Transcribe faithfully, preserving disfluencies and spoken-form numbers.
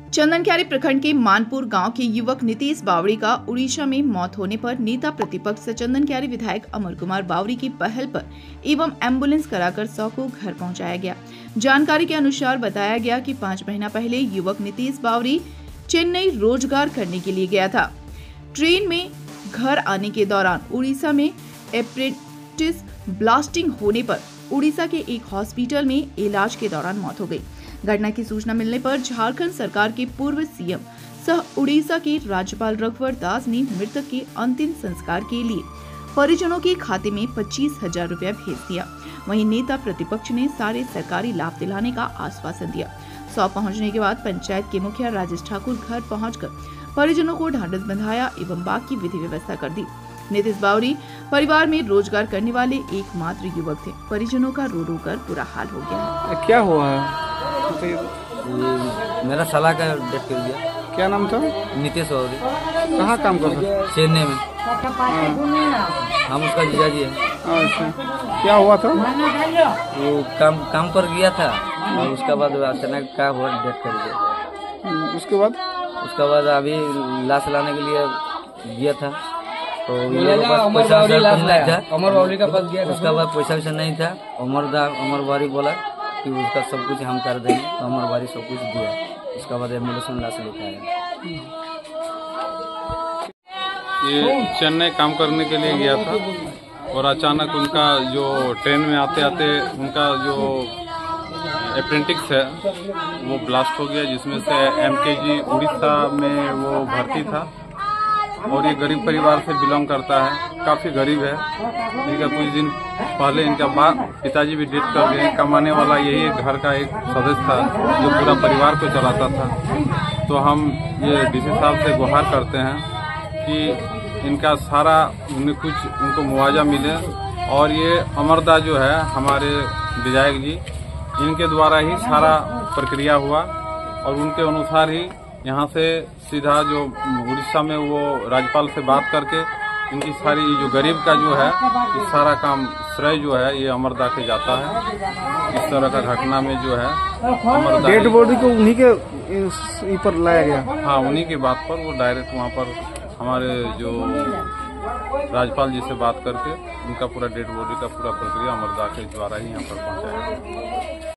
चंदनक्यारी प्रखंड के मानपुर गांव के युवक नीतीश बावरी का उड़ीसा में मौत होने पर नेता प्रतिपक्ष से चंदनक्यारी विधायक अमर कुमार बावरी की पहल पर एवं एम्बुलेंस कराकर शव को घर पहुंचाया गया। जानकारी के अनुसार बताया गया कि पाँच महीना पहले युवक नीतीश बावरी चेन्नई रोजगार करने के लिए गया था। ट्रेन में घर आने के दौरान उड़ीसा में अप्रेंटिस ब्लास्टिंग होने पर उड़ीसा के एक हॉस्पिटल में इलाज के दौरान मौत हो गई। घटना की सूचना मिलने पर झारखंड सरकार के पूर्व सीएम सह उड़ीसा के राज्यपाल रघुवर दास ने मृतक के अंतिम संस्कार के लिए परिजनों के खाते में पच्चीस हजार रूपया भेज दिया। वहीं नेता प्रतिपक्ष ने सारे सरकारी लाभ दिलाने का आश्वासन दिया। सौ पहुंचने के बाद पंचायत के मुखिया राजेश ठाकुर घर पहुंचकर परिजनों को ढांढस बंधाया एवं बाकी विधि व्यवस्था कर दी। नीतीश बावरी परिवार में रोजगार करने वाले एकमात्र युवक थे। परिजनों का रो रो कर बुरा हाल हो गया है। क्या हुआ है? मेरा साला का डेथ कर दिया। क्या नाम था? नीतीश बावरी। कहाँ काम करता था? चेन्नई में। हम उसका जीजा जी है। अच्छा, क्या हुआ था? वो काम काम पर गया था और उसके बाद अचानक क्या हुआ, डेथ कर दिया। उसके बाद उसके बाद अभी लाश लाने के लिए गया था तो ये पास पैसा नहीं था। अमर बावरी का पास गया। उसके बाद पैसा वैसा नहीं था। अमर अमर बावरी बोला कि उसका सब कुछ हम कर देंगे तो अमर बावरी सब कुछ दिया। उसके बाद एम्बुलेंस में लाश लेकर आया। ये चेन्नई काम करने के लिए गया था और अचानक उनका जो ट्रेन में आते आते उनका जो अप्रेंटिस है वो ब्लास्ट हो गया, जिसमें से एमकेजी उड़ीसा में वो भर्ती था और ये गरीब परिवार से बिलोंग करता है, काफ़ी गरीब है। इनका कुछ दिन पहले इनका बाप पिताजी भी डेथ कर गए। कमाने वाला यही घर का एक सदस्य था जो पूरा परिवार को चलाता था। तो हम ये डीसी साहब से गुहार करते हैं कि इनका सारा उन्हें कुछ उनको मुआवजा मिले और ये अमरदा जो है हमारे विधायक जी, इनके द्वारा ही सारा प्रक्रिया हुआ और उनके अनुसार ही यहाँ से सीधा जो उड़ीसा में वो राज्यपाल से बात करके इनकी सारी जो गरीब का जो है ये सारा काम श्रेय जो है ये अमरदा के जाता है। इस तरह का घटना में जो है अमरदा डेड बॉडी को उन्हीं के पर लाया गया। हाँ, उन्हीं की बात पर वो डायरेक्ट वहाँ पर हमारे जो राज्यपाल जी से बात करके उनका पूरा डेड बॉडी का पूरा प्रक्रिया अमरदा के द्वारा ही यहाँ पर पहुँचाया।